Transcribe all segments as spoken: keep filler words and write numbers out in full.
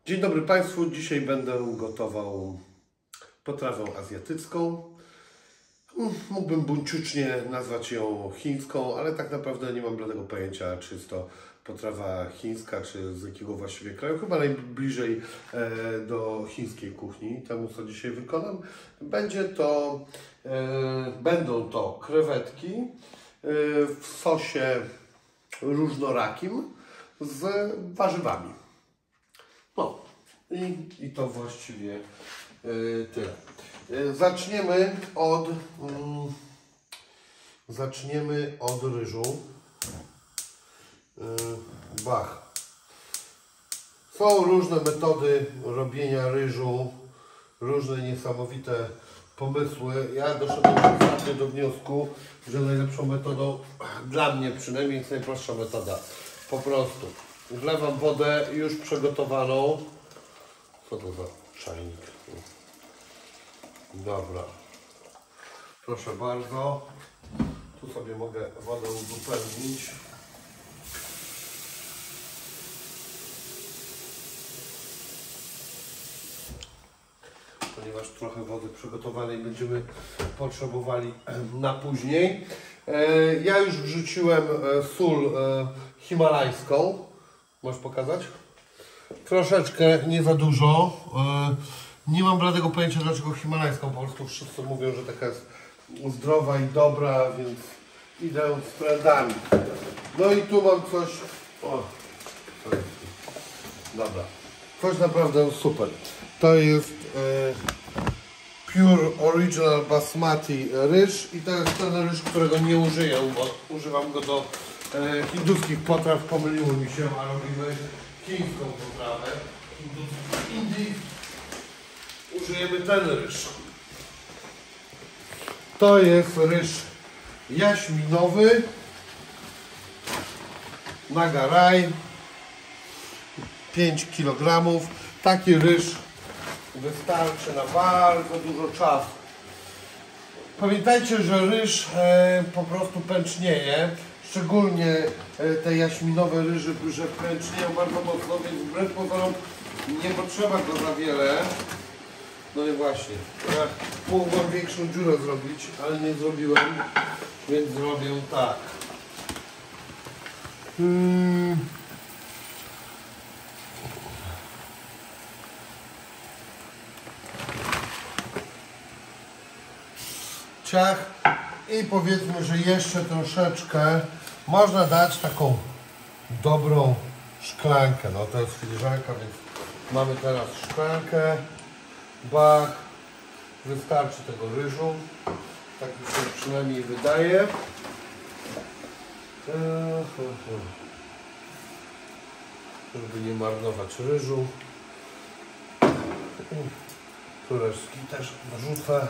Dzień dobry Państwu. Dzisiaj będę gotował potrawę azjatycką. Mógłbym buńczucznie nazwać ją chińską, ale tak naprawdę nie mam bladego pojęcia, czy jest to potrawa chińska, czy z jakiego właściwie kraju. Chyba najbliżej do chińskiej kuchni, temu co dzisiaj wykonam. Będzie to, będą to krewetki w sosie różnorakim z warzywami. No i, i to właściwie yy, tyle. Yy, zaczniemy od yy, zaczniemy od ryżu. Yy, bach. Są różne metody robienia ryżu, różne niesamowite pomysły. Ja doszedłem ostatnio do wniosku, że najlepszą metodą, dla mnie przynajmniej, jest najprostsza metoda. Po prostu wlewam wodę już przygotowaną. Co to za czajnik? Dobra. Proszę bardzo. Tu sobie mogę wodę uzupełnić. Ponieważ trochę wody przygotowanej będziemy potrzebowali na później. Ja już wrzuciłem sól himalajską. Możesz pokazać? Troszeczkę, nie za dużo. Nie mam bladego pojęcia, dlaczego himalajską. Po prostu wszyscy mówią, że taka jest zdrowa i dobra, więc idę z trendami. No i tu mam coś. O, dobra. Coś naprawdę super. To jest Pure Original Basmati ryż i to jest ten ryż, którego nie użyję, bo używam go do e, hinduskich potraw. Pomyliło mi się, a robimy chińską potrawę. W Indii użyjemy ten ryż. To jest ryż jaśminowy Nagaraj, pięć kilogramów. Taki ryż wystarczy na bardzo dużo czasu. Pamiętajcie, że ryż e, po prostu pęcznieje, szczególnie e, te jaśminowe ryże, że pęcznieją bardzo mocno, więc wbrew pozorom nie potrzeba go za wiele. No i właśnie, ja mógłbym większą dziurę zrobić, ale nie zrobiłem, więc zrobię tak. Hmm. Ciach i powiedzmy, że jeszcze troszeczkę można dać taką dobrą szklankę. No to jest filiżanka, więc mamy teraz szklankę. Bach, wystarczy tego ryżu, tak mi się przynajmniej wydaje. Żeby nie marnować ryżu. Tu resztki też wrzucę.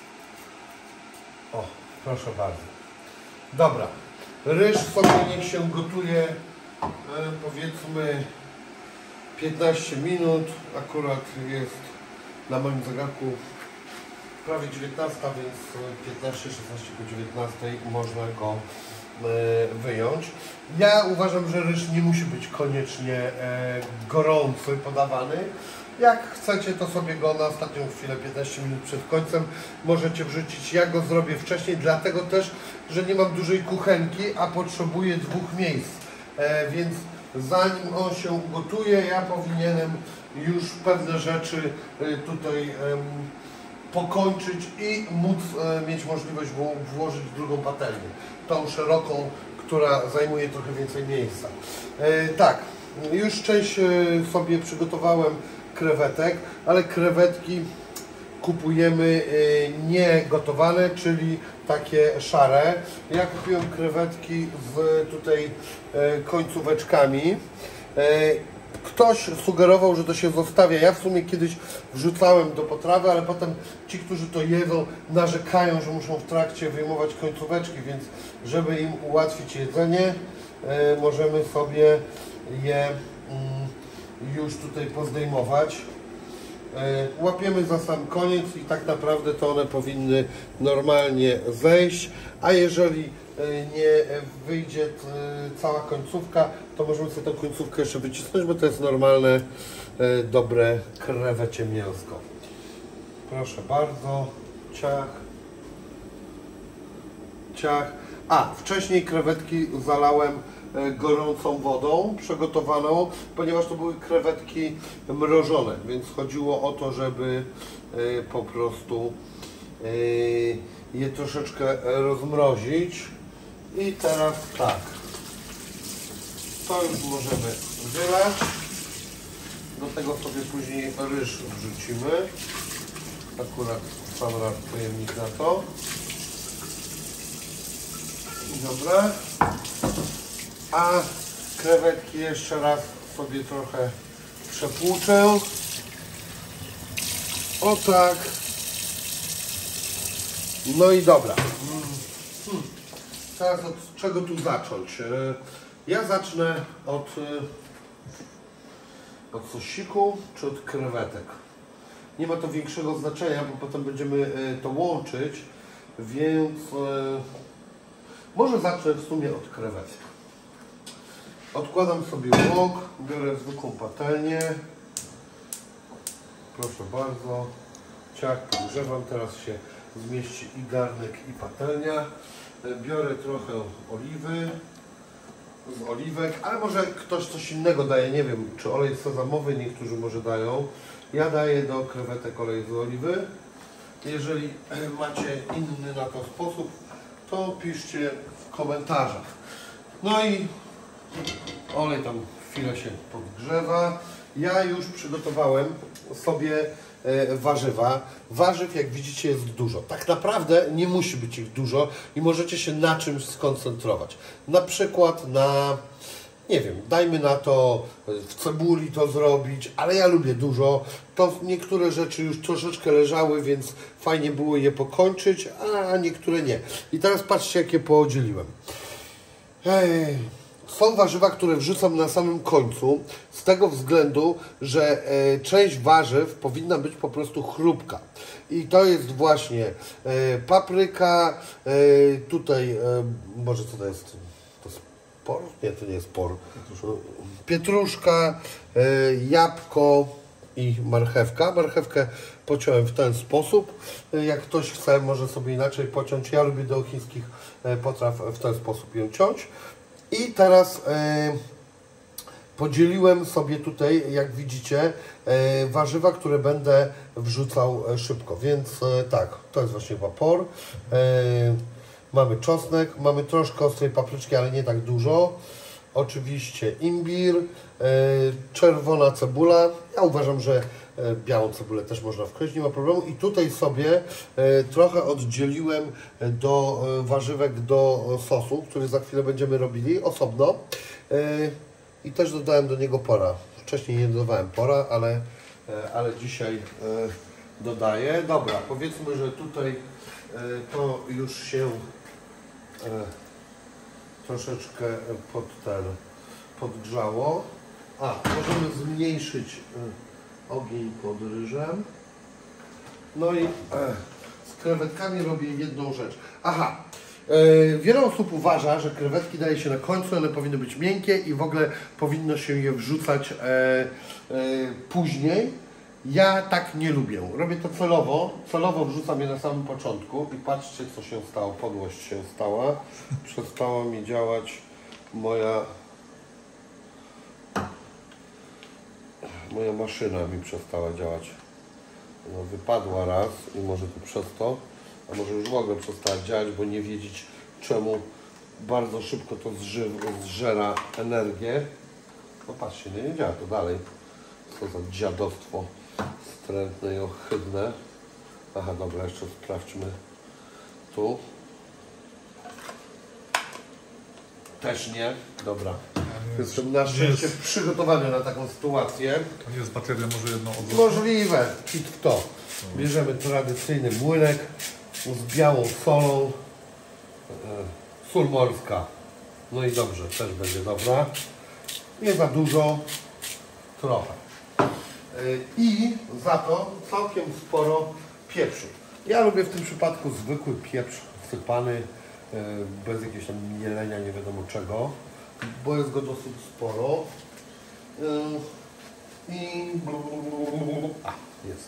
O, proszę bardzo. Dobra, ryż sobie niech się gotuje e, powiedzmy piętnaście minut. Akurat jest na moim zegarku prawie dziewiętnasta, więc piętnaście szesnaście po dziewiętnastej można go e, wyjąć. Ja uważam, że ryż nie musi być koniecznie e, gorący podawany. Jak chcecie, to sobie go na ostatnią chwilę, piętnaście minut przed końcem, możecie wrzucić. Ja go zrobię wcześniej, dlatego też, że nie mam dużej kuchenki, a potrzebuję dwóch miejsc. E, więc zanim on się ugotuje, ja powinienem już pewne rzeczy e, tutaj e, pokończyć i móc e, mieć możliwość włożyć drugą patelnię. Tą szeroką, która zajmuje trochę więcej miejsca. E, tak, już część e, sobie przygotowałem krewetek, ale krewetki kupujemy nie gotowane, czyli takie szare. Ja kupiłem krewetki z tutaj końcóweczkami. Ktoś sugerował, że to się zostawia. Ja w sumie kiedyś wrzucałem do potrawy, ale potem ci, którzy to jedzą, narzekają, że muszą w trakcie wyjmować końcóweczki, więc żeby im ułatwić jedzenie, możemy sobie je już tutaj pozdejmować. Łapiemy za sam koniec i tak naprawdę to one powinny normalnie zejść, a jeżeli nie wyjdzie cała końcówka, to możemy sobie tę końcówkę jeszcze wycisnąć, bo to jest normalne, dobre krewecie mięsko. Proszę bardzo, ciach, ciach. A, wcześniej krewetki zalałem gorącą wodą przygotowaną, ponieważ to były krewetki mrożone, więc chodziło o to, żeby po prostu je troszeczkę rozmrozić. I teraz tak, to już możemy wylać, do tego sobie później ryż wrzucimy, akurat sam raz pojemnik na to. Dobra, a krewetki jeszcze raz sobie trochę przepłuczę, o tak, no i dobra. Hmm. Teraz od czego tu zacząć? Ja zacznę od, od sosiku czy od krewetek. Nie ma to większego znaczenia, bo potem będziemy to łączyć, więc może zacznę w sumie od krewetek. Odkładam sobie łok, biorę zwykłą patelnię. Proszę bardzo. Ciach podgrzewam, teraz się zmieści i garnek, i patelnia. Biorę trochę oliwy, z oliwek, ale może ktoś coś innego daje, nie wiem, czy olej sezamowy niektórzy może dają. Ja daję do krewetek olej z oliwy. Jeżeli macie inny na to sposób, to piszcie w komentarzach. No i olej tam chwilę się podgrzewa. Ja już przygotowałem sobie warzywa. Warzyw, jak widzicie, jest dużo. Tak naprawdę nie musi być ich dużo i możecie się na czymś skoncentrować. Na przykład na, nie wiem, dajmy na to w cebuli to zrobić, ale ja lubię dużo. To niektóre rzeczy już troszeczkę leżały, więc fajnie było je pokończyć, a niektóre nie. I teraz patrzcie, jakie podzieliłem. Hej. Są warzywa, które wrzucam na samym końcu, z tego względu, że e, część warzyw powinna być po prostu chrupka. I to jest właśnie e, papryka, e, tutaj, e, może co to jest? To jest por? Nie, to nie jest por. Pietruszka, e, jabłko i marchewka. Marchewkę pociąłem w ten sposób. Jak ktoś chce, może sobie inaczej pociąć. Ja lubię do chińskich potraw w ten sposób ją ciąć. I teraz e, podzieliłem sobie tutaj, jak widzicie, e, warzywa, które będę wrzucał szybko. Więc e, tak, to jest właśnie por. E, mamy czosnek, mamy troszkę ostrej papryczki, ale nie tak dużo. Oczywiście imbir, e, czerwona cebula. Ja uważam, że e, białą cebulę też można wkroić, nie ma problemu. I tutaj sobie e, trochę oddzieliłem do e, warzywek do sosu, który za chwilę będziemy robili osobno. E, I też dodałem do niego pora. Wcześniej nie dodawałem pora, ale, e, ale dzisiaj e, dodaję. Dobra, powiedzmy, że tutaj e, to już się e, troszeczkę pod ten podgrzało. A, możemy zmniejszyć ogień pod ryżem. No i e, z krewetkami robię jedną rzecz. Aha, e, wiele osób uważa, że krewetki daje się na końcu, one powinny być miękkie i w ogóle powinno się je wrzucać e, e, później. Ja tak nie lubię. Robię to celowo. Celowo wrzucam je na samym początku i patrzcie, co się stało. Podłość się stała. Przestała mi działać moja moja maszyna mi przestała działać. No, wypadła raz i może to przez to, a może już w ogóle przestała działać, bo nie wiedzieć czemu bardzo szybko to zży, zżera energię. No patrzcie, nie, nie działa to dalej. Co za dziadostwo wstrętne i ohydne. Aha, dobra, jeszcze sprawdźmy tu. Też nie. Dobra. Jestem na szczęście przygotowany na taką sytuację. To nie jest bateria, może jedno od... Możliwe. Kit w to. Bierzemy tradycyjny młynek z białą solą. Sól morska. No i dobrze, też będzie dobra. Nie za dużo. Trochę. I za to całkiem sporo pieprzu. Ja lubię w tym przypadku zwykły pieprz wsypany bez jakiegoś tam mielenia, nie wiadomo czego, bo jest go dosyć sporo. I... A, jest.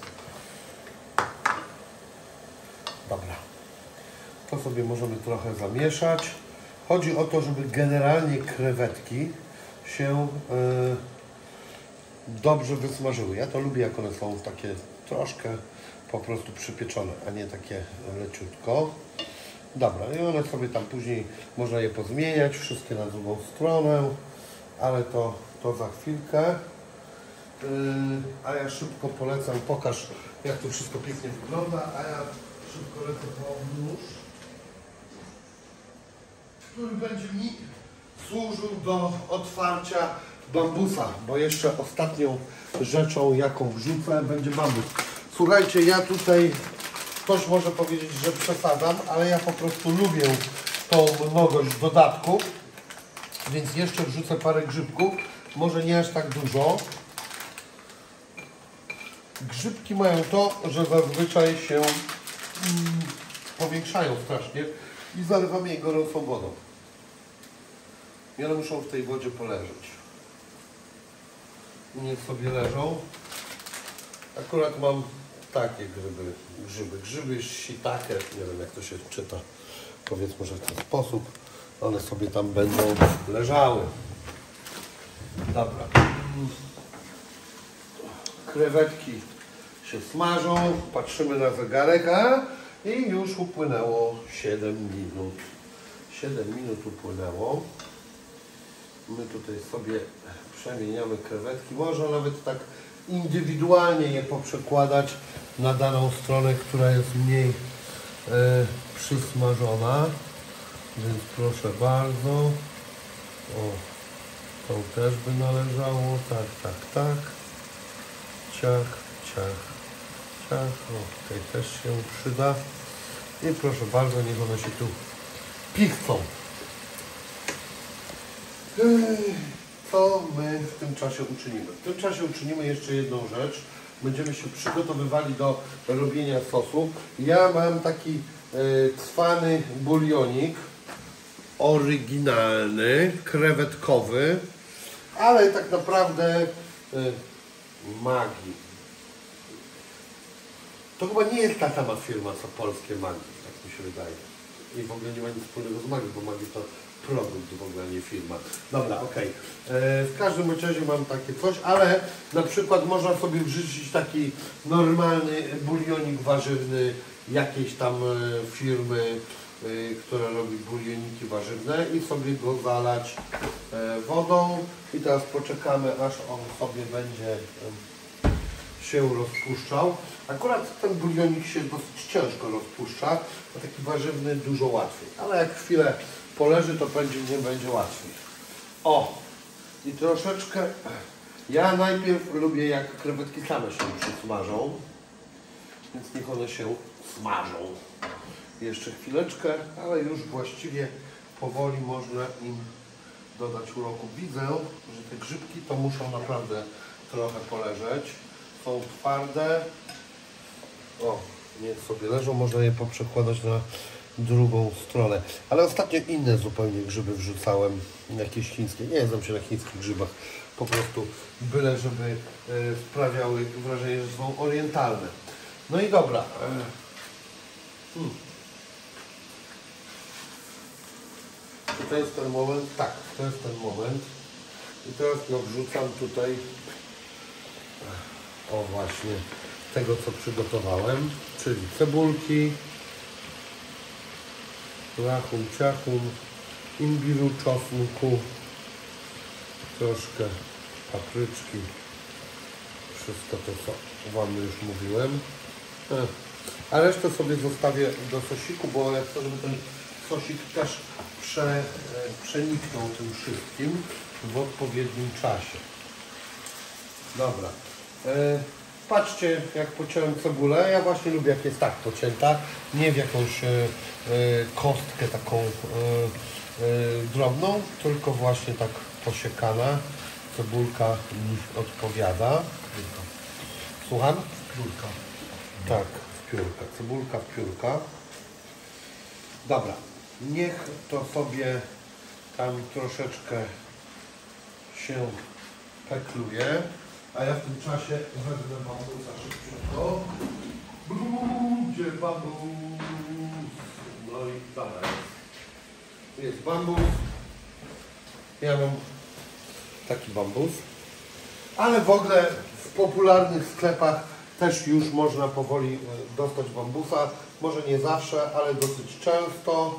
Dobra. To sobie możemy trochę zamieszać. Chodzi o to, żeby generalnie krewetki się yy, dobrze wysmażyły. Ja to lubię, jak one są takie troszkę po prostu przypieczone, a nie takie leciutko. Dobra, i one sobie tam później można je pozmieniać, wszystkie na drugą stronę, ale to, to za chwilkę. Yy, a ja szybko polecam, pokaż, jak to wszystko pięknie wygląda, a ja szybko lecę po nóż, który będzie mi służył do otwarcia bambusa, bo jeszcze ostatnią rzeczą, jaką wrzucę, będzie bambus. Słuchajcie, ja tutaj, ktoś może powiedzieć, że przesadzam, ale ja po prostu lubię tą mnogość dodatków, więc jeszcze wrzucę parę grzybków, może nie aż tak dużo. Grzybki mają to, że zazwyczaj się mm, powiększają strasznie i zalewamy je gorącą wodą. I one muszą w tej wodzie poleżeć. Niech sobie leżą. Akurat mam takie grzyby, grzyby, grzyby shiitake, nie wiem jak to się czyta, powiedzmy, że w ten sposób. One sobie tam będą leżały. Dobra. Krewetki się smażą, patrzymy na zegarek, a i już upłynęło siedem minut. siedem minut upłynęło. My tutaj sobie przemieniamy krewetki. Można nawet tak indywidualnie je poprzekładać na daną stronę, która jest mniej e, przysmażona. Więc proszę bardzo. O, tą też by należało. Tak, tak, tak. Ciach, ciach, ciach. O, tutaj też się przyda. I proszę bardzo, niech one się tu pichcą. Co my w tym czasie uczynimy? W tym czasie uczynimy jeszcze jedną rzecz. Będziemy się przygotowywali do robienia sosu. Ja mam taki e, cwany bulionik oryginalny, krewetkowy, ale tak naprawdę e, Maggi. To chyba nie jest ta sama firma co polskie Maggi, tak mi się wydaje. I w ogóle nie ma nic wspólnego z Maggi, bo Maggi to produkt, w ogóle nie firma. Dobra, okej. Okay. W każdym razie mam takie coś, ale na przykład można sobie wrzucić taki normalny bulionik warzywny jakiejś tam firmy, która robi bulioniki warzywne i sobie go zalać wodą i teraz poczekamy, aż on sobie będzie się rozpuszczał. Akurat ten bulionik się dosyć ciężko rozpuszcza, a taki warzywny dużo łatwiej, ale jak chwilę poleży, to będzie, nie będzie łatwiej. O! I troszeczkę... Ja najpierw lubię, jak krewetki same się przysmażą, więc niech one się smażą. Jeszcze chwileczkę, ale już właściwie powoli można im dodać uroku. Widzę, że te grzybki to muszą naprawdę trochę poleżeć. Są twarde. O, niech sobie leżą, można je poprzekładać na drugą stronę. Ale ostatnio inne zupełnie grzyby wrzucałem, jakieś chińskie. Nie znam się na chińskich grzybach. Po prostu byle, żeby e, sprawiały wrażenie, że są orientalne. No i dobra. E, hmm. Czy to jest ten moment? Tak, to jest ten moment. I teraz no, wrzucam tutaj o właśnie tego, co przygotowałem, czyli cebulki, rachum, ciachum, imbiru, czosnku, troszkę papryczki, wszystko to, co Wam już mówiłem. A resztę sobie zostawię do sosiku, bo ja chcę, żeby ten sosik też prze, przeniknął tym wszystkim w odpowiednim czasie. Dobra. E, patrzcie, jak pociąłem cebulę. Ja właśnie lubię, jak jest tak pocięta, nie w jakąś e, e, kostkę taką e, e, drobną, tylko właśnie tak posiekana. Cebulka mi odpowiada. Słucham? Piórka. Tak, w piórka. Cebulka w piórka. Dobra. Niech to sobie tam troszeczkę się pekluje, a ja w tym czasie wezmę bambusa szybciutko. Gdzie bambus? No i dalej. Jest bambus. Ja mam taki bambus. Ale w ogóle w popularnych sklepach też już można powoli dostać bambusa. Może nie zawsze, ale dosyć często.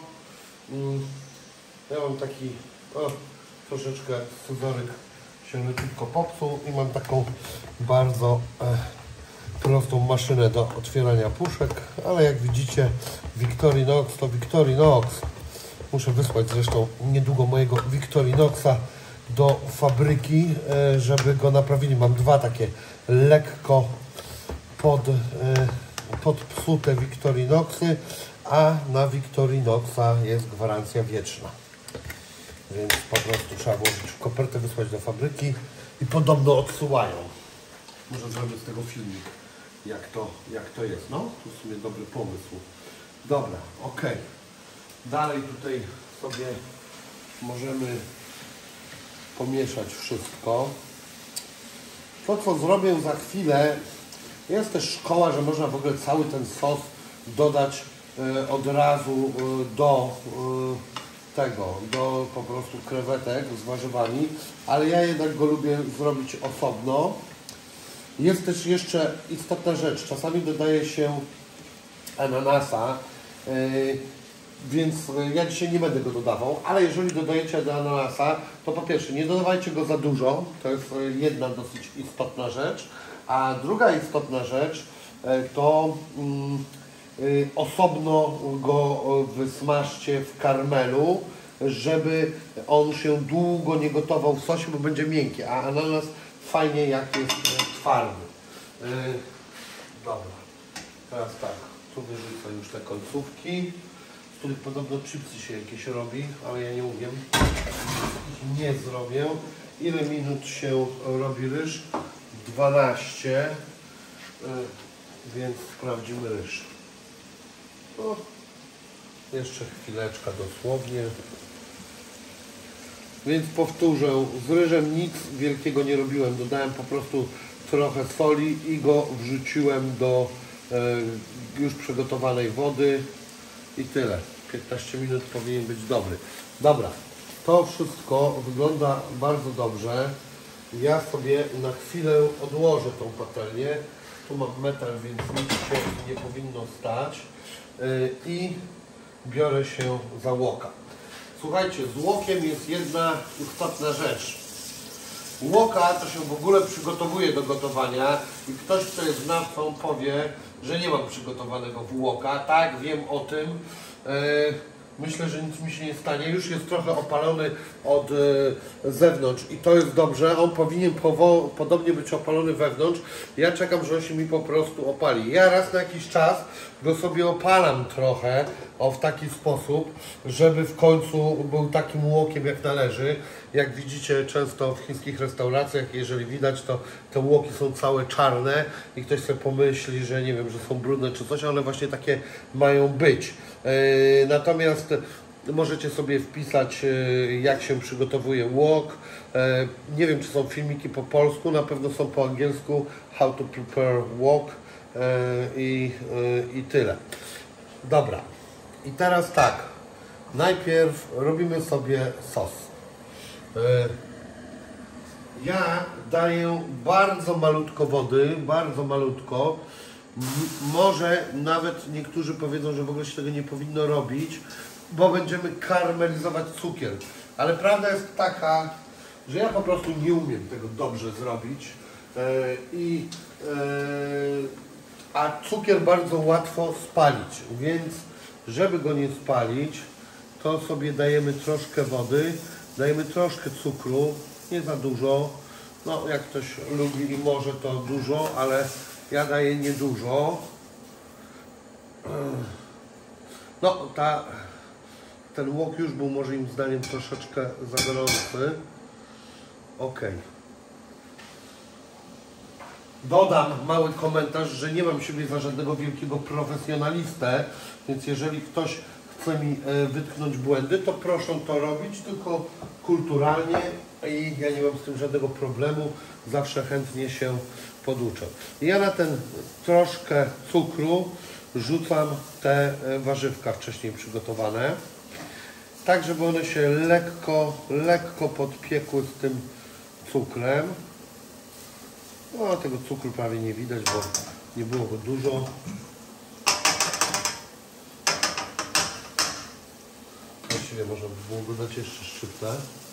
Ja mam taki, o, troszeczkę scyzoryk się leciutko popsuł i mam taką bardzo e, prostą maszynę do otwierania puszek, ale jak widzicie Victorinox to Victorinox. Muszę wysłać zresztą niedługo mojego Victorinoxa do fabryki, e, żeby go naprawili. Mam dwa takie lekko pod, e, podpsute Victorinoxy, a na Victorinoxa jest gwarancja wieczna. Więc po prostu trzeba włożyć w kopertę, wysłać do fabryki i podobno odsyłają. Może zrobię z tego filmik, jak to, jak to jest. No, tu w sumie dobry pomysł. Dobra, ok. Dalej tutaj sobie możemy pomieszać wszystko. To, co zrobię za chwilę, jest też szkoła, że można w ogóle cały ten sos dodać y, od razu y, do y, tego, do po prostu krewetek z warzywami, ale ja jednak go lubię zrobić osobno. Jest też jeszcze istotna rzecz, czasami dodaje się ananasa, yy, więc ja dzisiaj nie będę go dodawał, ale jeżeli dodajecie do ananasa, to po pierwsze nie dodawajcie go za dużo, to jest jedna dosyć istotna rzecz, a druga istotna rzecz yy, to yy, Yy, osobno go wysmażcie w karmelu, żeby on się długo nie gotował w sosie, bo będzie miękki, a ananas fajnie jak jest twardy. Yy, dobra, teraz tak, tu wyrzucę już te końcówki, z których podobno chipsy się jakieś robi, ale ja nie umiem, nie zrobię. Ile minut się robi ryż? dwanaście, yy, więc sprawdzimy ryż. O, jeszcze chwileczka dosłownie. Więc powtórzę, z ryżem nic wielkiego nie robiłem. Dodałem po prostu trochę soli i go wrzuciłem do e, już przygotowanej wody i tyle. piętnaście minut powinien być dobry. Dobra, to wszystko wygląda bardzo dobrze. Ja sobie na chwilę odłożę tą patelnię. Tu mam metal, więc nic się nie powinno stać. I biorę się za łoka. Słuchajcie, z łokiem jest jedna istotna rzecz. Łoka to się w ogóle przygotowuje do gotowania i ktoś, kto jest znawcą, powie, że nie mam przygotowanego łoka. Tak, wiem o tym. Myślę, że nic mi się nie stanie. Już jest trochę opalony od e, zewnątrz i to jest dobrze. On powinien powo- podobnie być opalony wewnątrz. Ja czekam, że on się mi po prostu opali. Ja raz na jakiś czas go sobie opalam trochę o, w taki sposób, żeby w końcu był takim łokiem jak należy. Jak widzicie często w chińskich restauracjach, jeżeli widać, to te łoki są całe czarne i ktoś sobie pomyśli, że nie wiem, że są brudne czy coś, ale właśnie takie mają być. Yy, natomiast możecie sobie wpisać, yy, jak się przygotowuje łok. Yy, nie wiem, czy są filmiki po polsku, na pewno są po angielsku. How to prepare wok yy, i, yy, i tyle. Dobra. I teraz tak. Najpierw robimy sobie sos. Ja daję bardzo malutko wody, bardzo malutko. Może nawet niektórzy powiedzą, że w ogóle się tego nie powinno robić, bo będziemy karmelizować cukier. Ale prawda jest taka, że ja po prostu nie umiem tego dobrze zrobić. I, a cukier bardzo łatwo spalić, więc żeby go nie spalić, to sobie dajemy troszkę wody. Dajemy troszkę cukru, nie za dużo. No, jak ktoś lubi i może, to dużo, ale ja daję niedużo. No, ta, ten łok już był moim zdaniem troszeczkę za gorący. Ok. Dodam mały komentarz, że nie mam siebie za żadnego wielkiego profesjonalistę, więc jeżeli ktoś chce mi wytknąć błędy, to proszę to robić, tylko kulturalnie i ja nie mam z tym żadnego problemu, zawsze chętnie się poduczę. Ja na ten troszkę cukru rzucam te warzywka wcześniej przygotowane, tak żeby one się lekko, lekko podpiekły z tym cukrem. No, tego cukru prawie nie widać, bo nie było go dużo. Właściwie można by było go dać jeszcze szczyptę.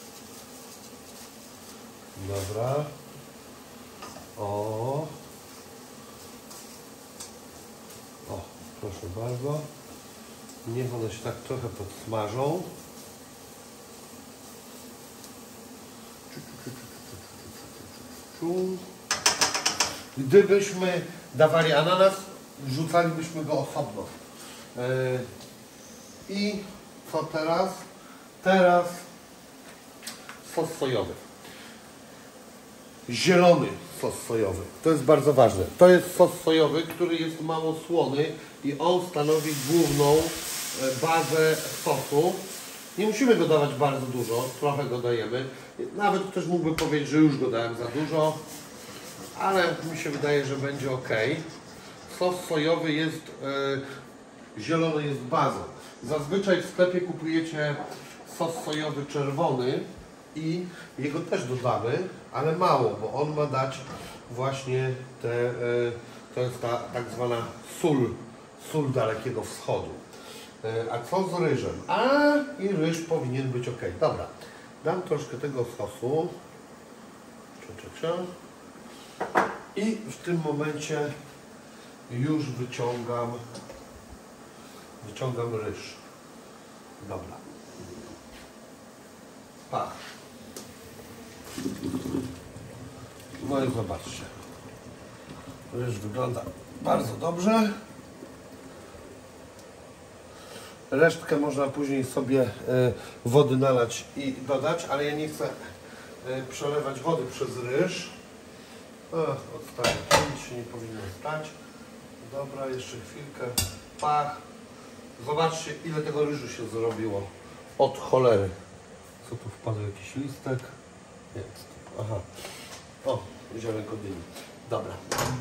Dobra. O. O, proszę bardzo. Niech one się tak trochę podsmażą. Gdybyśmy dawali ananas, wrzucalibyśmy go osobno. I co teraz? Teraz sos sojowy. Zielony sos sojowy. To jest bardzo ważne. To jest sos sojowy, który jest mało słony i on stanowi główną bazę sosu. Nie musimy go dawać bardzo dużo, trochę go dajemy. Nawet ktoś mógłby powiedzieć, że już go dałem za dużo, ale mi się wydaje, że będzie ok. Sos sojowy jest, yy, zielony jest bazą. Zazwyczaj w sklepie kupujecie sos sojowy czerwony i jego też dodamy, ale mało, bo on ma dać właśnie te, yy, to jest ta tak zwana sól, sól Dalekiego Wschodu. A co z ryżem? A i ryż powinien być ok. Dobra, dam troszkę tego sosu. Cia, cia, cia. I w tym momencie już wyciągam wyciągam ryż. Dobra. Pach. No i zobaczcie. Ryż wygląda bardzo dobrze. Resztkę można później sobie y, wody nalać i dodać, ale ja nie chcę y, przelewać wody przez ryż. Odstawić, nic się nie powinno stać. Dobra, jeszcze chwilkę. Pach. Zobaczcie, ile tego ryżu się zrobiło. Od cholery. Co tu wpadł? Jakiś listek? Nie. Aha. O, ziarenko dyni. Dobra.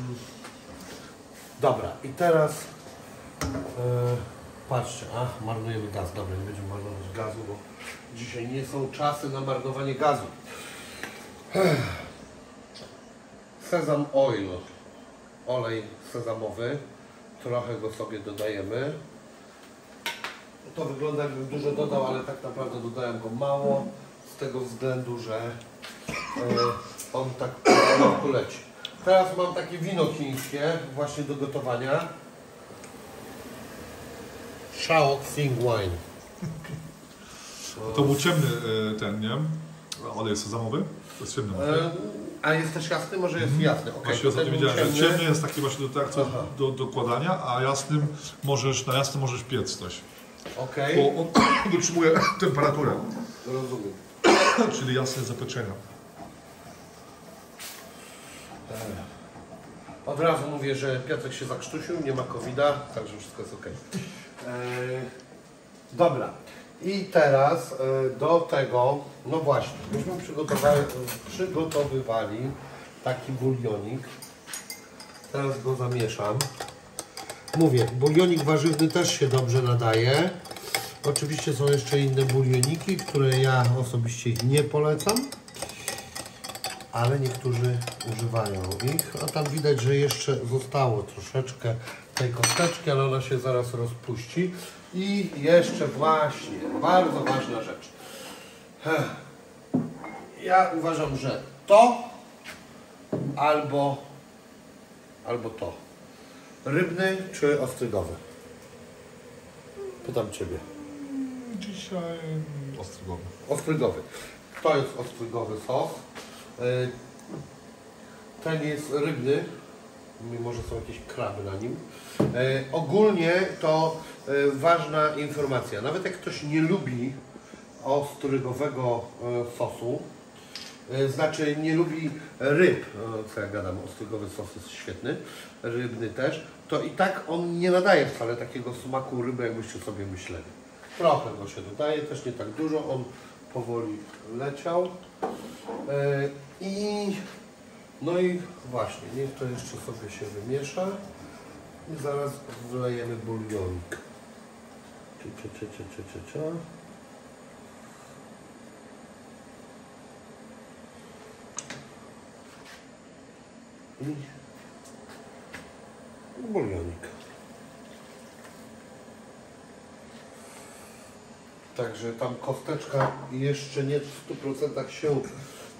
Dobra, i teraz y, patrzcie, ach, marnujemy gaz. Dobra, nie będziemy marnować gazu, bo dzisiaj nie są czasy na marnowanie gazu. Sesam oil, olej sezamowy, trochę go sobie dodajemy. To wygląda, jakbym dużo dodał, ale tak naprawdę dodałem go mało, z tego względu, że y, on tak po leci. Teraz mam takie wino chińskie właśnie do gotowania. Shaoxing wine. To był ciemny ten, nie? Olej sezamowy? To jest ciemny. E, a jest też jasny? Może jest jasny. Okay, właśnie ostatnio widziałem, że ciemny jest taki właśnie do, tak, do, do dokładania, a jasnym możesz, na jasnym możesz piec coś. Okay. Bo on utrzymuje temperaturę. Rozumiem. Czyli jasne zapieczenia. Od razu mówię, że piasek się zakrztusił, nie ma kowida, także wszystko jest ok. Eee, dobra. I teraz e, do tego, no właśnie, myśmy przygotowali, przygotowywali taki bulionik. Teraz go zamieszam. Mówię, bulionik warzywny też się dobrze nadaje. Oczywiście są jeszcze inne bulioniki, które ja osobiście nie polecam, ale niektórzy używają ich. A tam widać, że jeszcze zostało troszeczkę tej kosteczki, ale ona się zaraz rozpuści. I jeszcze właśnie, bardzo ważna rzecz. Ja uważam, że to albo, albo to. Rybny czy ostrygowy? Pytam Ciebie. Dzisiaj ostrygowy. Ostrygowy. To jest ostrygowy sos. Ten jest rybny, mimo że są jakieś kraby na nim. Ogólnie to ważna informacja. Nawet jak ktoś nie lubi ostrygowego sosu, znaczy nie lubi ryb, co ja gadam, ostrygowy sos jest świetny, rybny też, to i tak on nie nadaje wcale takiego smaku ryby, jakbyście sobie myśleli. Trochę go się dodaje, też nie tak dużo, on powoli leciał. Yy, I no i właśnie, niech to jeszcze sobie się wymiesza i zaraz wlejemy bulionik. Cia, cia, cia, cia, cia, cia. I bulionik. Także tam kosteczka jeszcze nie w stu procentach się yy,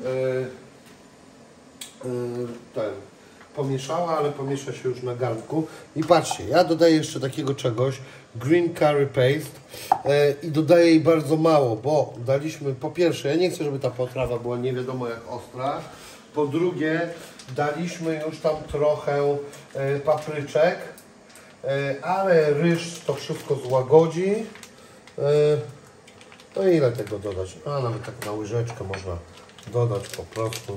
yy, ten, pomieszała, ale pomiesza się już na garnku. I patrzcie, ja dodaję jeszcze takiego czegoś, green curry paste yy, i dodaję jej bardzo mało, bo daliśmy, po pierwsze, ja nie chcę, żeby ta potrawa była nie wiadomo jak ostra, po drugie, daliśmy już tam trochę yy, papryczek, yy, ale ryż to wszystko złagodzi. Yy, No i ile tego dodać? A nawet tak na łyżeczkę można dodać po prostu.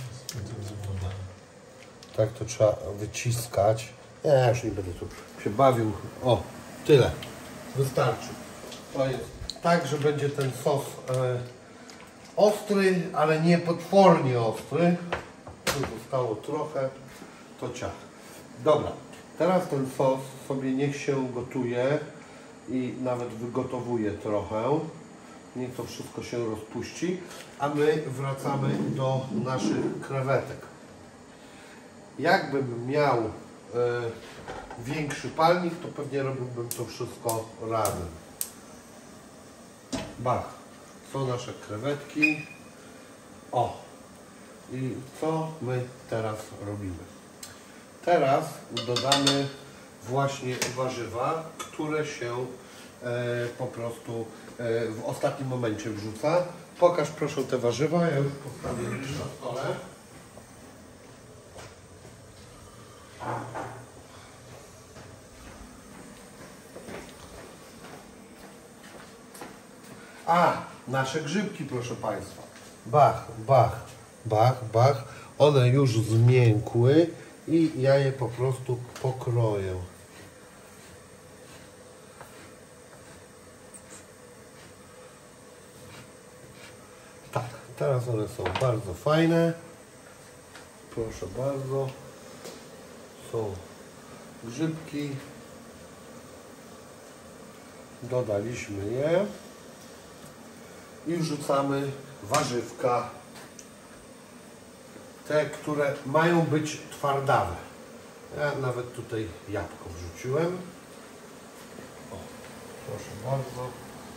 Tak to trzeba wyciskać. Ja już nie będę tu się bawił. O, tyle. Wystarczy. To jest tak, że będzie ten sos e, ostry, ale nie potwornie ostry. Tu zostało trochę. To ciach. Dobra. Teraz ten sos sobie niech się gotuje i nawet wygotowuje trochę. Niech to wszystko się rozpuści, a my wracamy do naszych krewetek. Jakbym miał e, większy palnik, to pewnie robiłbym to wszystko razem. Bach, są nasze krewetki. O, i co my teraz robimy? Teraz dodamy właśnie warzywa, które się e, po prostu w ostatnim momencie wrzuca. Pokaż proszę te warzywa, ja już postawię ryż na stole. A, nasze grzybki, proszę Państwa. Bach, bach, bach, bach. One już zmiękły i ja je po prostu pokroję. Tak, teraz one są bardzo fajne. Proszę bardzo. Są grzybki. Dodaliśmy je. I wrzucamy warzywka. Te, które mają być twardawe. Ja nawet tutaj jabłko wrzuciłem. O, proszę bardzo.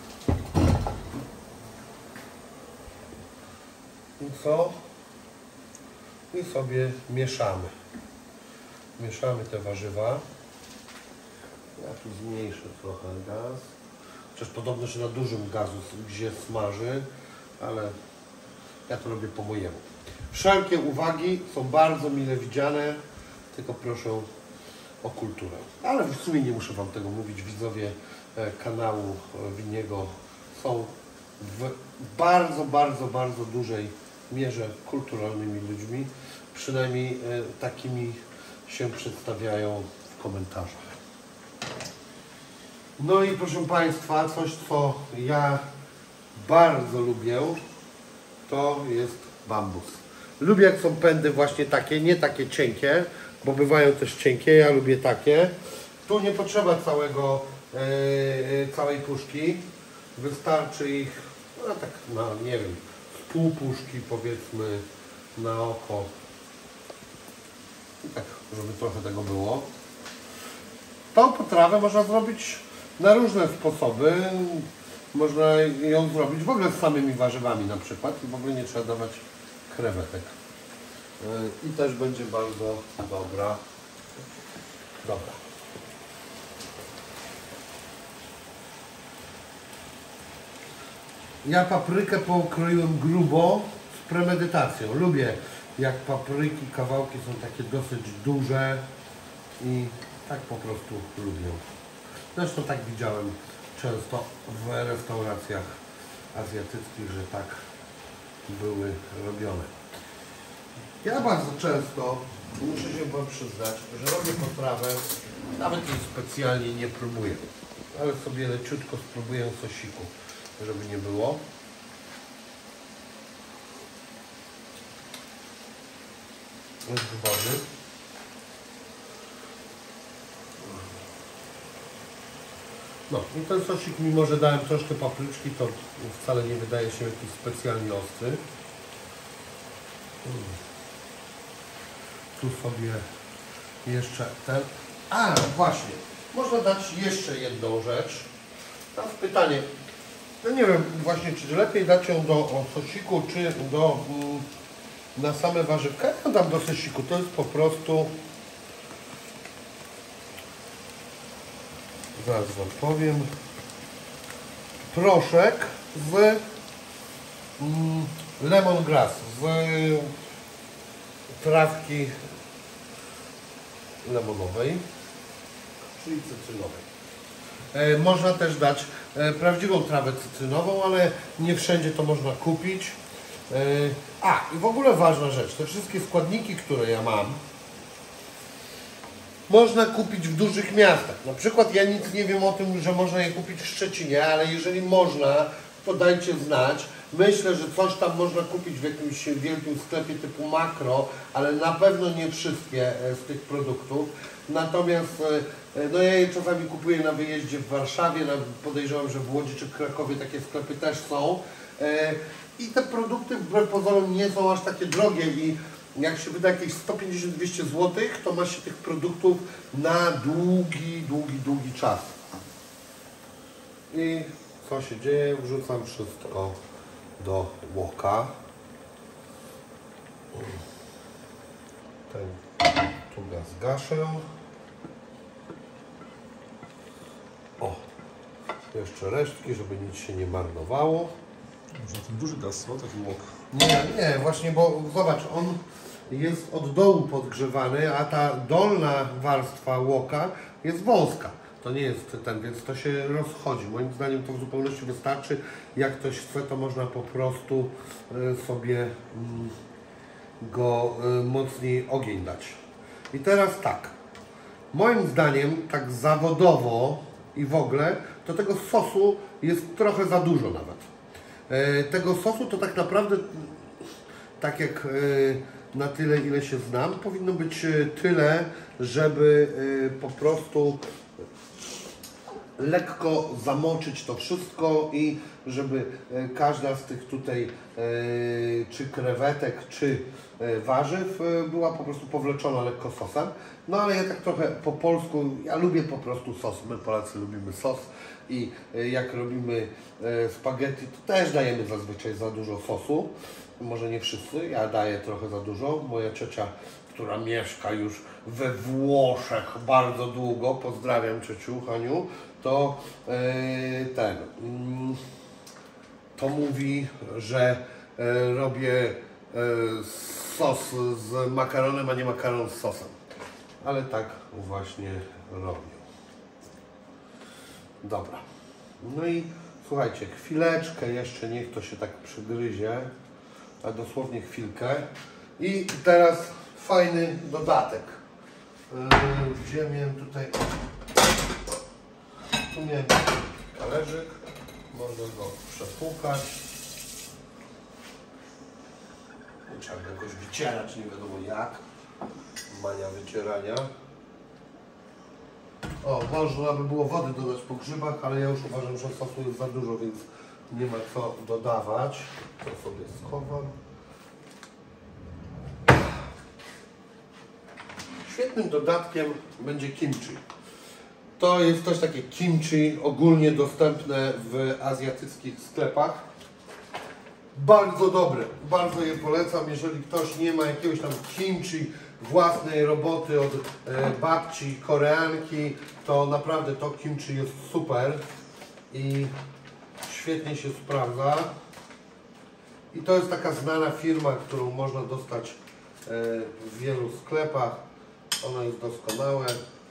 I co? I sobie mieszamy. Mieszamy te warzywa. Ja tu zmniejszę trochę gaz. Chociaż podobno się na dużym gazu gdzie smaży, ale ja to robię po mojemu. Wszelkie uwagi są bardzo mile widziane, tylko proszę o kulturę. Ale w sumie nie muszę Wam tego mówić. Widzowie kanału Winiego są w bardzo, bardzo, bardzo dużej mierze kulturalnymi ludźmi. Przynajmniej e, takimi się przedstawiają w komentarzach. No i proszę Państwa, coś co ja bardzo lubię, to jest bambus. Lubię jak są pędy właśnie takie, nie takie cienkie, bo bywają też cienkie, ja lubię takie. Tu nie potrzeba całego, e, całej puszki, wystarczy ich, no tak na, nie wiem, z pół puszki powiedzmy na oko. I tak, żeby trochę tego było. Tą potrawę można zrobić na różne sposoby. Można ją zrobić w ogóle z samymi warzywami na przykład i w ogóle nie trzeba dawać krewetek. I też będzie bardzo dobra. Dobra. Ja paprykę pokroiłem grubo z premedytacją. Lubię jak papryki, kawałki są takie dosyć duże i tak po prostu lubię. Zresztą tak widziałem często w restauracjach azjatyckich, że tak były robione. Ja bardzo często, muszę się Wam przyznać, że robię potrawę, nawet jej specjalnie nie próbuję. ale sobie leciutko spróbuję sosiku, żeby nie było. Jest wody. No i ten sosik, mimo że dałem troszkę papryczki, to wcale nie wydaje się jakiś specjalnie ostry. Hmm. Tu sobie jeszcze ten... A, właśnie, można dać jeszcze jedną rzecz. Teraz pytanie, no nie wiem właśnie, czy lepiej dać ją do o, sosiku, czy do... Mm, na same warzywka. Ja dam do sosiku, to jest po prostu... Zaraz wam powiem. Proszek z mm, lemongrass, z trawki lemonowej, czyli cytrynowej. E, można też dać e, prawdziwą trawę cytrynową, ale nie wszędzie to można kupić. E, a, i w ogóle ważna rzecz, te wszystkie składniki, które ja mam, można kupić w dużych miastach. Na przykład ja nic nie wiem o tym, że można je kupić w Szczecinie, ale jeżeli można, to dajcie znać. Myślę, że coś tam można kupić w jakimś wielkim sklepie typu Makro, ale na pewno nie wszystkie z tych produktów. Natomiast no ja je czasami kupuję na wyjeździe w Warszawie, podejrzewam, że w Łodzi czy Krakowie takie sklepy też są. I te produkty wbrew pozorom nie są aż takie drogie i jak się wyda jakieś sto pięćdziesiąt do dwustu złotych, to ma się tych produktów na długi, długi, długi czas. I co się dzieje? Wrzucam wszystko do łoka. Ten tu gaz gaszę. O, jeszcze resztki, żeby nic się nie marnowało. Może ten duży gaz, co? Taki łok. Nie, nie, właśnie, bo zobacz, on jest od dołu podgrzewany, a ta dolna warstwa łoka jest wąska. To nie jest ten, więc to się rozchodzi. Moim zdaniem to w zupełności wystarczy. Jak ktoś chce, to można po prostu sobie go mocniej ogień dać. I teraz tak. Moim zdaniem, tak zawodowo i w ogóle, to tego sosu jest trochę za dużo nawet. Tego sosu to tak naprawdę, tak jak na tyle, ile się znam, powinno być tyle, żeby po prostu lekko zamoczyć to wszystko i żeby każda z tych tutaj czy krewetek, czy warzyw była po prostu powleczona lekko sosem. No ale ja tak trochę po polsku, ja lubię po prostu sos, my Polacy lubimy sos i jak robimy spaghetti, to też dajemy zazwyczaj za dużo sosu. Może nie wszyscy, ja daję trochę za dużo. Moja ciocia, która mieszka już we Włoszech bardzo długo, pozdrawiam ciociu Haniu, to yy, ten, yy, to mówi, że yy, robię yy, sos z makaronem, a nie makaron z sosem. Ale tak właśnie robię. Dobra. No i słuchajcie, chwileczkę jeszcze niech to się tak przygryzie, a dosłownie chwilkę. I teraz fajny dodatek. Yy, gdzie miałem tutaj... Tu miałem talerzyk, można go przepłukać. Trzeba go jakoś wycierać, nie wiadomo jak. Mania wycierania. O, można by było wody dodać po grzybach, ale ja już uważam, że sosu jest za dużo, więc nie ma co dodawać. To sobie schowam. Świetnym dodatkiem będzie kimchi. To jest też takie kimchi ogólnie dostępne w azjatyckich sklepach. Bardzo dobre, bardzo je polecam. Jeżeli ktoś nie ma jakiegoś tam kimchi własnej roboty od e, babci, koreanki, to naprawdę to kimchi jest super i świetnie się sprawdza. I to jest taka znana firma, którą można dostać e, w wielu sklepach. Ono jest doskonałe.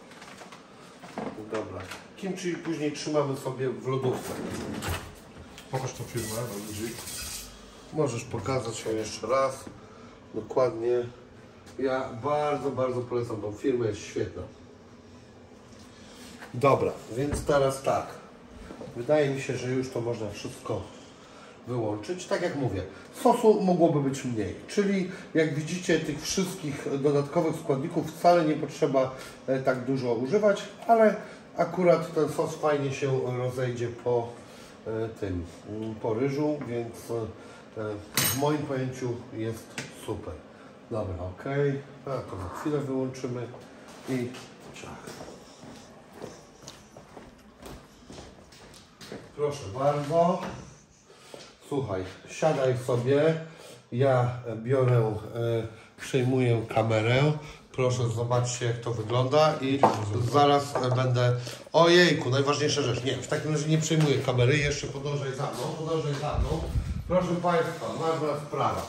Dobra. Kimchi później trzymamy sobie w lodówce. Pokaż tą firmę na ludzi. Możesz pokazać ją jeszcze raz. Dokładnie. Ja bardzo, bardzo polecam tą firmę, jest świetna. Dobra, więc teraz tak. wydaje mi się, że już to można wszystko wyłączyć. Tak jak mówię, sosu mogłoby być mniej, czyli jak widzicie, tych wszystkich dodatkowych składników wcale nie potrzeba tak dużo używać, ale akurat ten sos fajnie się rozejdzie po tym, po ryżu, więc w moim pojęciu jest super. Dobra, ok, a to za chwilę wyłączymy i ciach. Proszę bardzo. Słuchaj, siadaj sobie, ja biorę, e, przejmuję kamerę, proszę zobaczcie jak to wygląda i zaraz będę, ojejku, najważniejsza rzecz, nie, w takim razie nie przejmuję kamery, jeszcze podążaj za mną, podążaj za mną, proszę Państwa, ważna sprawa,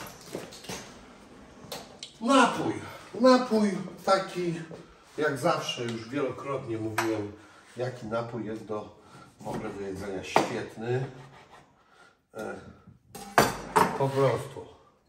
napój, napój taki, jak zawsze już wielokrotnie mówiłem, jaki napój jest do, w ogóle do jedzenia świetny. Po prostu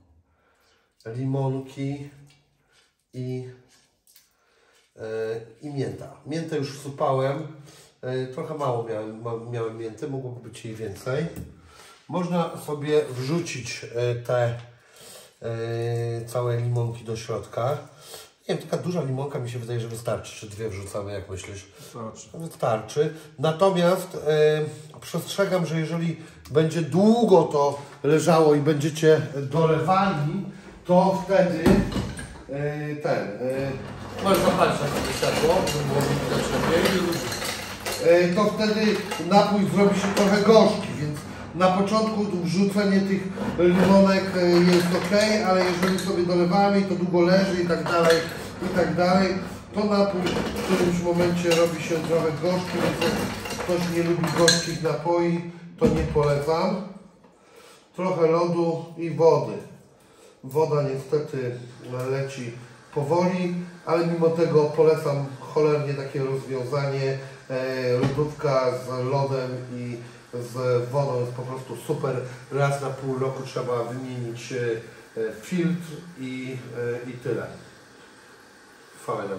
limonki i, e, i mięta. Miętę już wsupałem, e, trochę mało miałem, ma, miałem mięty, mogłoby być jej więcej. Można sobie wrzucić e, te e, całe limonki do środka. Nie wiem, taka duża limonka mi się wydaje, że wystarczy. Czy dwie wrzucamy, jak myślisz? Wystarczy. Wystarczy. Natomiast e, przestrzegam, że jeżeli będzie długo to leżało i będziecie dolewali, to wtedy e, ten... E, możesz zapalić na to światło, żeby było widać lepiej. E, to wtedy napój zrobi się trochę gorzki, więc na początku wrzucenie tych limonek jest ok, ale jeżeli sobie dolewamy i to długo leży i tak dalej, i tak dalej, to napój w którymś momencie robi się trochę gorzki, więc jak ktoś nie lubi gorzkich napoi, to nie polecam. Trochę lodu i wody. Woda niestety leci powoli, ale mimo tego polecam cholernie takie rozwiązanie. Lodówka z lodem i z wodą jest po prostu super. Raz na pół roku trzeba wymienić filtr i, i tyle. Fajne.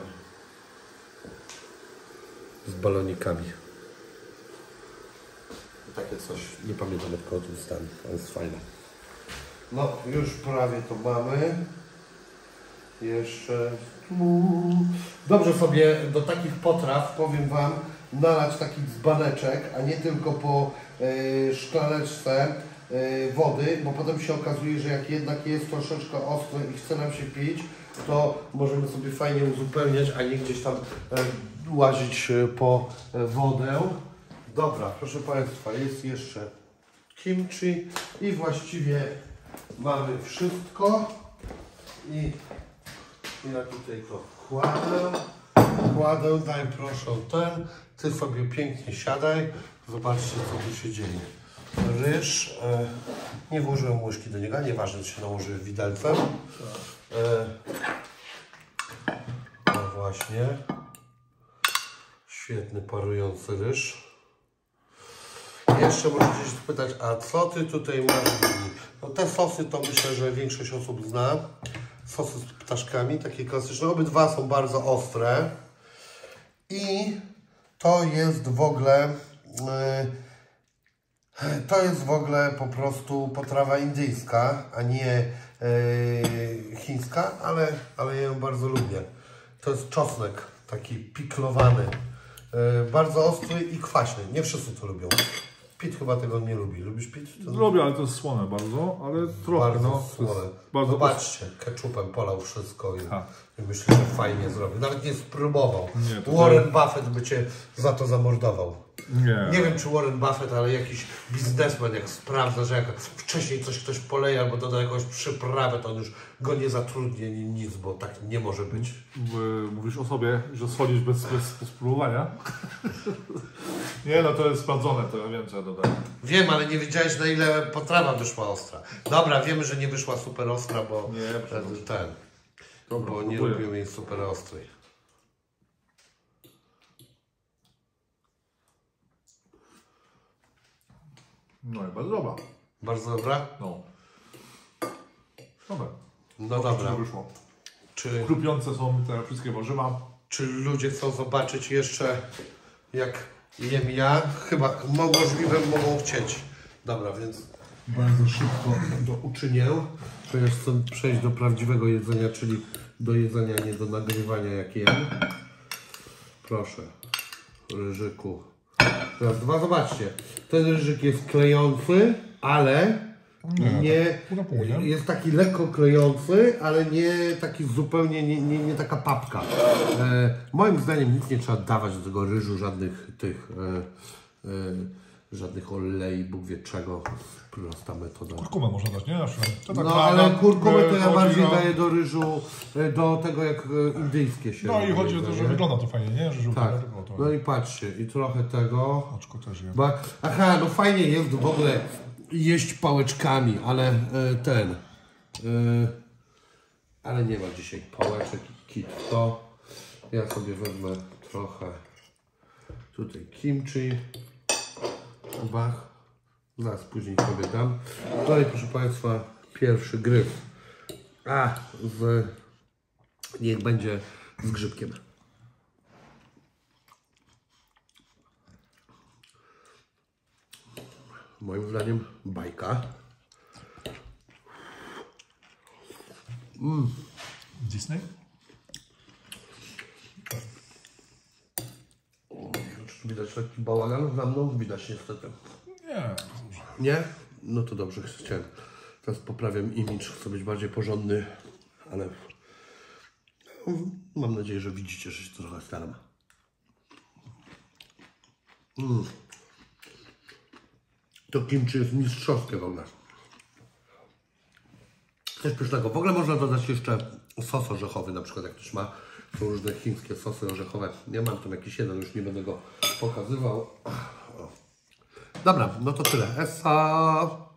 Z balonikami. Takie coś, nie pamiętam od kogo tu stanie, to jest fajne. No, już prawie to mamy. Jeszcze tu. Dobrze sobie do takich potraw, powiem Wam, nalać taki dzbaneczek, a nie tylko po y, szklaneczce y, wody, bo potem się okazuje, że jak jednak jest troszeczkę ostry i chce nam się pić, to możemy sobie fajnie uzupełniać, a nie gdzieś tam y, łazić y, po y, wodę. Dobra, proszę Państwa, jest jeszcze kimchi i właściwie mamy wszystko i ja tutaj to kładę, kładę, daj proszę ten, Ty sobie pięknie siadaj, zobaczcie co tu się dzieje. Ryż, e, nie włożyłem łyżki do niego, nieważne czy się nałoży widelcem. E, no właśnie, świetny parujący ryż. Jeszcze możecie się spytać, a co Ty tutaj masz? No te sosy to myślę, że większość osób zna. Sosy z ptaszkami, takie klasyczne. Obydwa są bardzo ostre. I to jest w ogóle yy, to jest w ogóle po prostu potrawa indyjska, a nie yy, chińska, ale, ale ja ją bardzo lubię. To jest czosnek, taki piklowany. Yy, bardzo ostry i kwaśny. Nie wszyscy to lubią. Pit chyba tego nie lubi. Lubisz pit? To... Lubię, ale to jest słone bardzo, ale trochę. Bardzo no, słone. Bardzo Zobaczcie, ketchupem polał wszystko i, i myślę, że fajnie zrobił. Nawet nie spróbował. Nie, Warren to... Buffett by Cię za to zamordował. Nie. Nie wiem, czy Warren Buffett, ale jakiś biznesmen, jak sprawdza, że jak wcześniej coś ktoś poleje albo doda jakąś przyprawę, to on już go nie zatrudni nic, bo tak nie może być. Mówisz o sobie, że solisz bez, bez, bez spróbowania? Nie, no to jest sprawdzone, to ja wiem, co ja dodaję. Wiem, ale nie wiedziałeś, na ile potrawa wyszła ostra. Dobra, wiemy, że nie wyszła super ostra, bo nie, ten, Dobra, bo nie lubię jej super ostrej. No i bardzo dobra. Bardzo dobra? No. Dobra. No dobra. Wyszło. Czy, Chrupiące są te wszystkie warzywa. czy ludzie chcą zobaczyć jeszcze, jak jem ja. Chyba możliwe mogą chcieć. Dobra, więc bardzo szybko to uczynię. Ponieważ chcę przejść do prawdziwego jedzenia, czyli do jedzenia, nie do nagrywania jak jem. Proszę, ryżyku. Raz, dwa, zobaczcie. Ten ryżyk jest klejący, ale nie, nie, nie. jest taki lekko klejący, ale nie taki zupełnie, nie, nie, nie taka papka. E, moim zdaniem nic nie trzeba dawać do tego ryżu, żadnych tych, e, e, żadnych olei, Bóg wie czego. Prosta metoda. Kurkumę można dać, nie? To tak No ale kurkumę to ja bardziej na... daję do ryżu, e, do tego jak e, indyjskie się No robi, i chodzi o to, że nie? wygląda to fajnie, nie? Że żółte, Tak. to... No i patrzcie, i trochę tego. Oczko też jest. Bo, aha, no fajnie jest w ogóle jeść pałeczkami, ale e, ten. E, ale nie ma dzisiaj pałeczek i kit. To ja sobie wezmę trochę tutaj kimchi. Bach. Zaraz później sobie dam. Tutaj, proszę Państwa, pierwszy gryz. A, z, niech będzie z grzybkiem. Moim zdaniem bajka. Mm. Disney? Czy widać taki bałagan za mną? Widać niestety. Nie. Nie? No to dobrze, chciałem. Teraz poprawiam imidż, chcę być bardziej porządny, ale mam nadzieję, że widzicie, że się trochę staram. Mm. To kimchi jest mistrzowskie w ogóle. Coś pysznego. W ogóle można dodać jeszcze sos orzechowy, na przykład jak ktoś ma. Są różne chińskie sosy orzechowe. Ja mam tam jakiś jeden, już nie będę go pokazywał. Dobra, no to tyle. Essa!